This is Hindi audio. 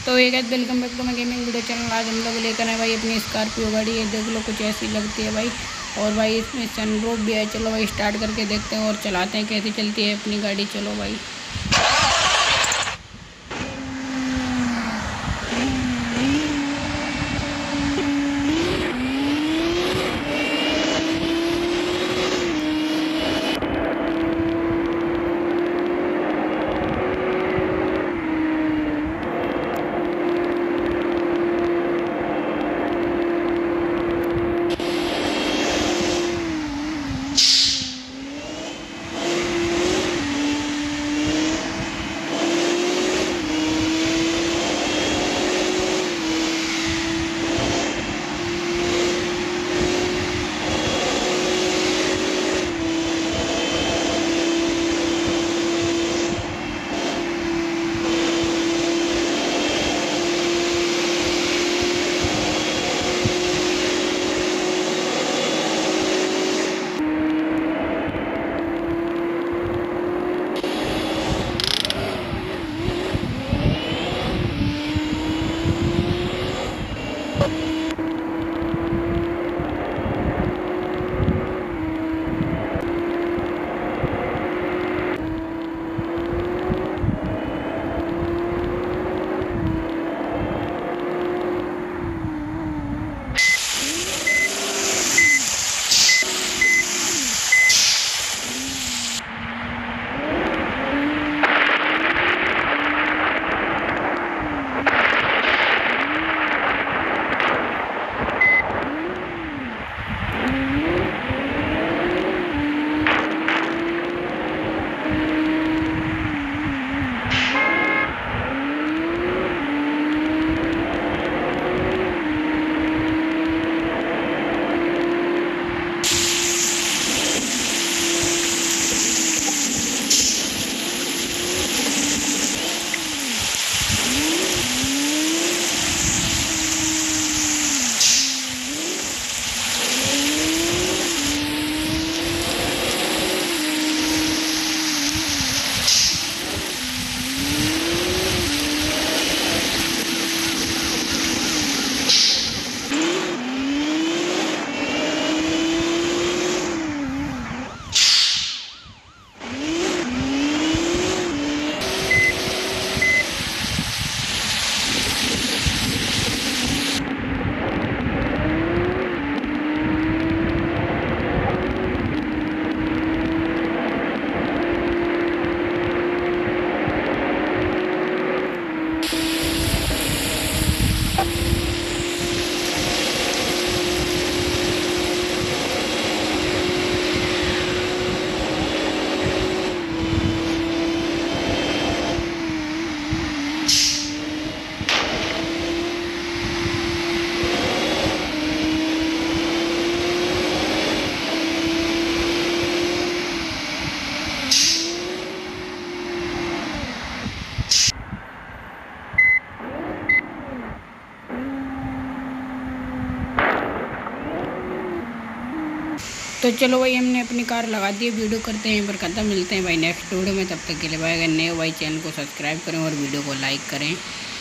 तो ये guys welcome back to my gaming video channel. आज हम लोग लेकर आए भाई अपनी स्कॉर्पियो गाड़ी। ये देख लो कुछ ऐसी लगती है भाई। और भाई इसमें सनरूफ भी है। चलो भाई स्टार्ट करके देखते हैं और चलाते हैं कैसी चलती है अपनी गाड़ी। चलो भाई। तो चलो भाई हमने अपनी कार लगा दी है। वीडियो करते हैं यहीं पर ख़त्म। मिलते हैं भाई नेक्स्ट वीडियो में। तब तक के लिए भाई अगर नए भाई चैनल को सब्सक्राइब करें और वीडियो को लाइक करें।